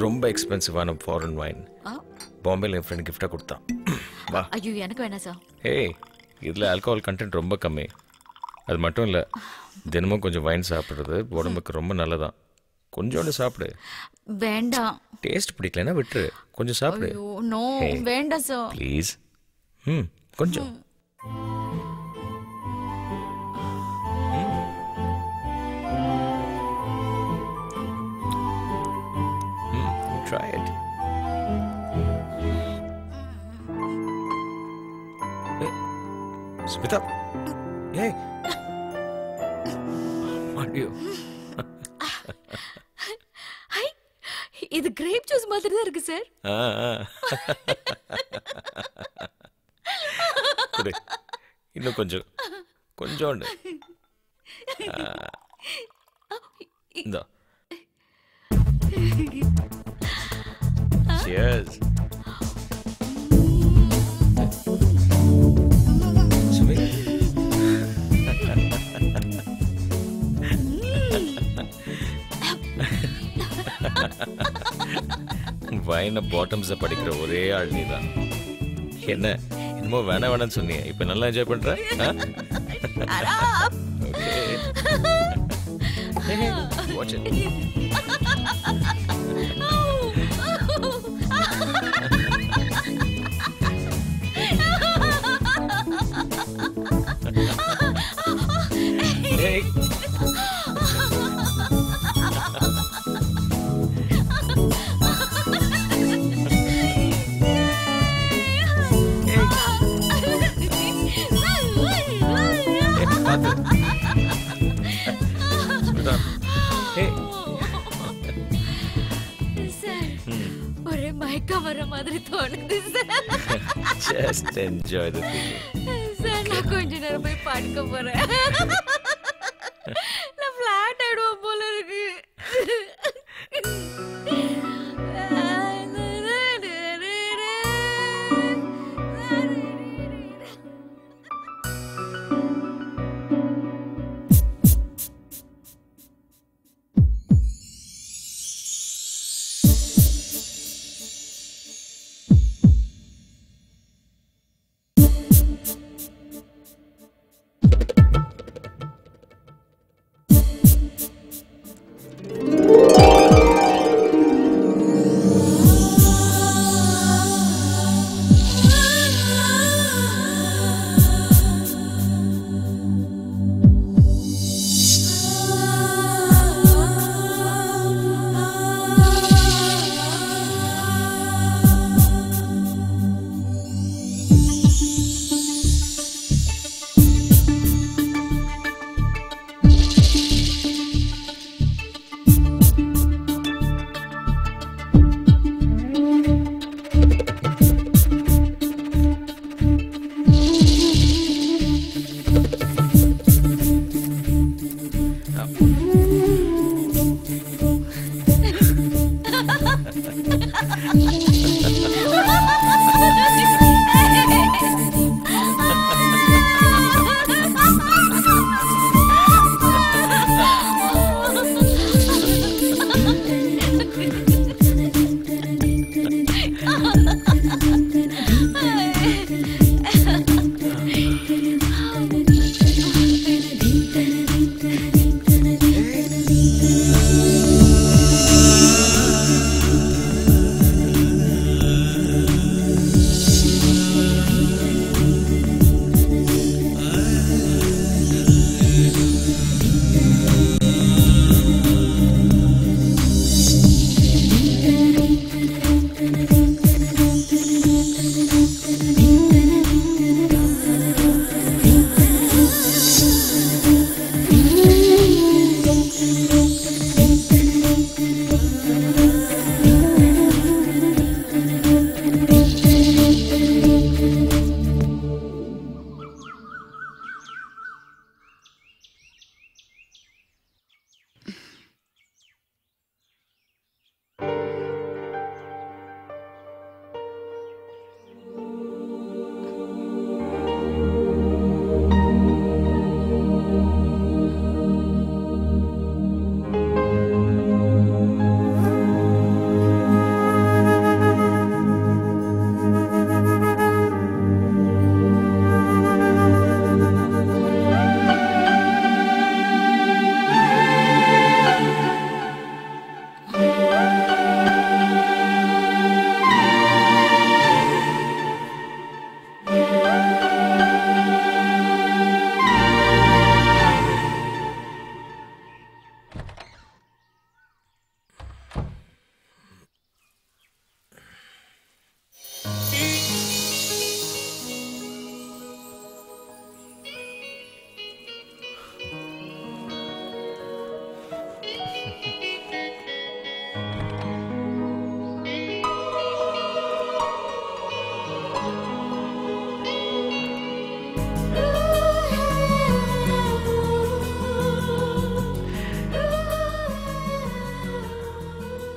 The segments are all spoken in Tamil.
ரொம்ப எக்ஸ்பென்சிவான ஃபாரின் வைன். பாம்பேல என் ஃப்ரெண்ட் கிஃப்டா கொடுத்தான். வா. ஐயோ எனக்கு வேணாம் சார். ஏய் இதில் ஆல்கஹால் கண்டென்ட் ரொம்ப கம்மி. அது மட்டும் இல்லை, தினமும் கொஞ்சம் வைன் சாப்பிட்றது உடம்புக்கு ரொம்ப நல்லதான். கொஞ்சோண்டு சாப்பிடு. வேண்டாம். டேஸ்ட் பிடிக்கலன்னா விட்டுரு, கொஞ்சம் சாப்பிடு. நோ வேண்டாம் சார் ப்ளீஸ். கொஞ்சம். Try it. Hey, Smitha. Hey. What are you? Hi, இது கிரேப் ஜூஸ் மாதிரி தான் இருக்கு சார். குடு. இன்னும் கொஞ்சம். கொஞ்சோண்டு. இந்தா. Cheers. Subin. வைன பாட்டம்ஸை படிக்கிற ஒரே ஆள் நீ தான். என்ன என்னமோ வேணாம்னு சொன்னீங்க, இப்போ நல்லா என்ஜாய் பண்ற? Okay watch it. Hey. ஒரே மயக்கம் வர மாதிரி தோணுது sir. Just enjoy the feeling. Sir நான் கொஞ்ச நேரம் போய் படுக்க போறேன். நான் ஃபிளாட் ஆயிடுவோம் போல இருக்கு.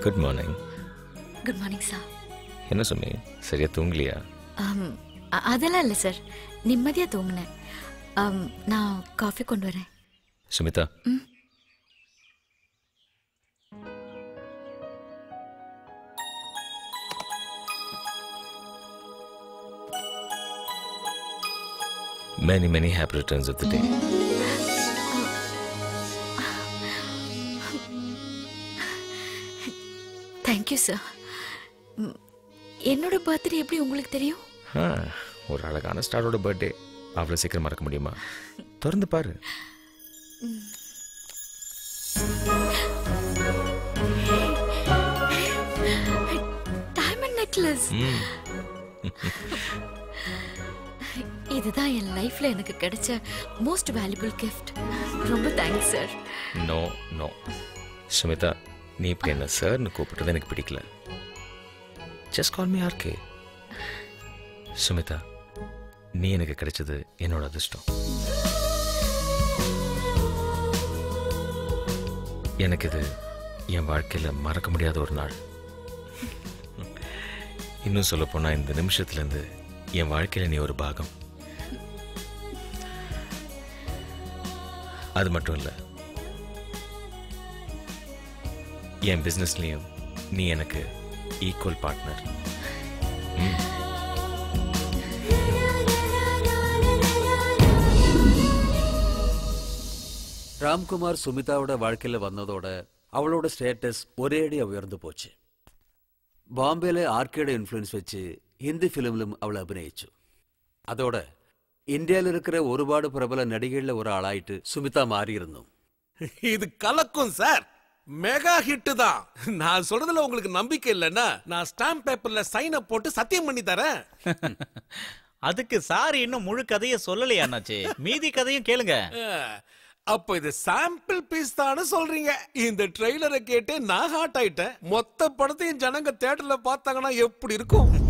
Good morning. Good morning sir. என்ன சுமி, சரியா தூங்கலையா? அதெல்லாம் இல்லை சார், நிம்மதியாக தூங்கினேன். நான் காஃபி கொண்டு வரேன். Sumitha, many happy returns of the day. Thank you sir. என்னோட பர்த்டே எப்படி உங்களுக்கு தெரியும்? ஒரு அழகான ஸ்டாரோட பர்த்டே அவ்வளோ சீக்கிரம் மறக்க முடியுமா? திறந்து பாரு. Diamond necklace. இதுதான் என் லைஃப்ல எனக்கு கிடைச்ச மோஸ்ட் வேல்யூபிள் கிஃப்ட். ரொம்ப thanks sir. No no Sumitha, நீ இப்படி என்ன சார்னு கூப்பிட்டது எனக்கு பிடிக்கல. Just call me RK. Sumitha, நீ எனக்கு கிடைச்சது என்னோட அதிர்ஷ்டம். எனக்கு இது என் வாழ்க்கையில் மறக்க முடியாத ஒரு நாள். இன்னும் சொல்ல போனா இந்த நிமிஷத்துலேருந்து என் வாழ்க்கையில் நீ ஒரு பாகம். அது மட்டும் இல்லை, என் பிஸ்னஸ்லேயும் நீ எனக்கு ஈக்குவல் பார்ட்னர். ராம்குமார் சுமிதாவோட வாழ்க்கையில் வந்ததோட அவளோட ஸ்டேட்டஸ் ஒரேடியாக உயர்ந்து போச்சு. பாம்பேல ஆர்கேட இன்ஃப்ளூயன்ஸ் வச்சு ஹிந்தி ஃபிலிம்லும் அவளை அபிநயிச்சு. அதோட இந்தியாவில் இருக்கிற ஒருபாடு பிரபல நடிகைகளில் ஒரு ஆளாயிட்டு சுமிதா மாறி இருந்தோம். இது கலக்கும் சார், மெகா ஹிட் தான். நான் சொல்றதுல உங்களுக்கு நம்பிக்கை இல்லைன்னா நான் ஸ்டாம்ப் பேப்பர்ல சைனை போட்டு சத்தியம் பண்ணி தரேன். அதுக்கு சார் இன்னும் முழு கதையை சொல்லலையா அண்ணாச்சி? மீதி கதையும் கேளுங்க. அப்ப இது சாம்பிள் பீஸ் தானு சொல்றீங்க? இந்த ட்ரெய்லரை கேட்டு நான் ஹாட் ஆயிட்டேன். மொத்த படத்தையும் ஜனங்க தியேட்டர்ல பார்த்தாங்கன்னா எப்படி இருக்கும்?